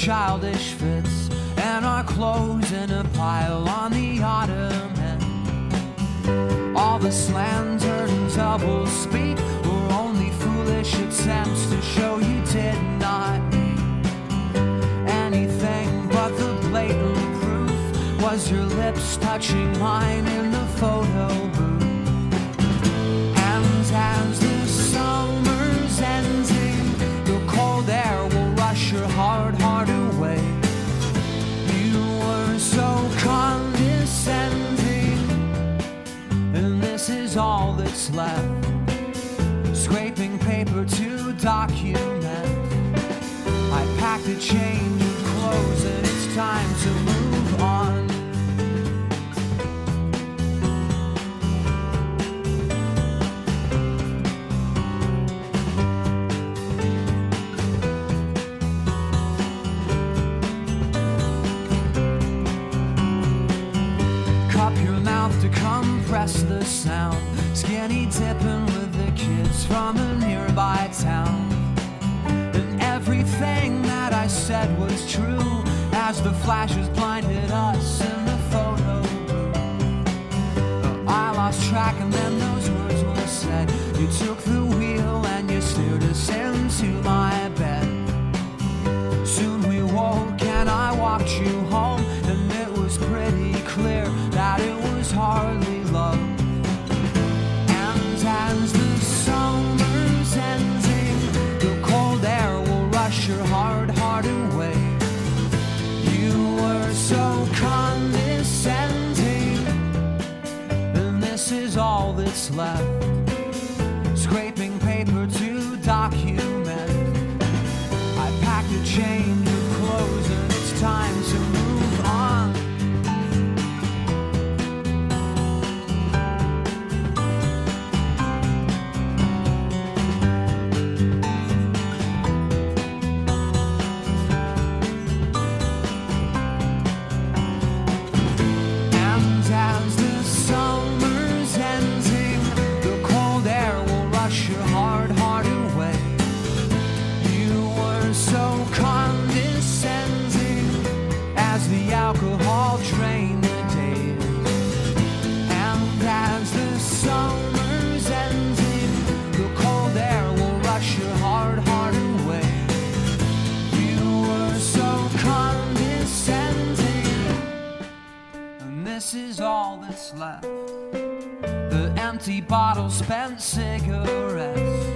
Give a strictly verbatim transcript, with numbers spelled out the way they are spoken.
childish fits, and our clothes in a pile on the ottoman. All the slander and double speak were only foolish attempts to show you did not need anything but the blatant proof was your lips touching mine in the photo booth. And as the summer's ending, the cold air will rush your hard heart away. You were so condescending, and this is all that's left. Scraping paper to document. I packed a change of clothes and it's time to move on. Cup your mouth to compress the sound. Skinny dipping with the kids from a nearby town. And everything that I said was true as the flashes blinded us in the photo booth. I lost track and then those words were said. You took the wheel and you steered us into my bed. Soon we woke and I walked you home, and it was pretty clear that it was hardly love. And as the summer's ending, the cold air will rush your hard heart away. You were so condescending, and this is all that's left. Scraping paper to document. I packed a change of clothes and it's time to move on. And as the summer's ending, the cold air will rush your hard heart away. You were so condescending as the alcohol drained the days. And as the summer's ending, the cold air will rush your hard heart away. You were so condescending, and this is all that's left. The empty bottle, spent cigarettes.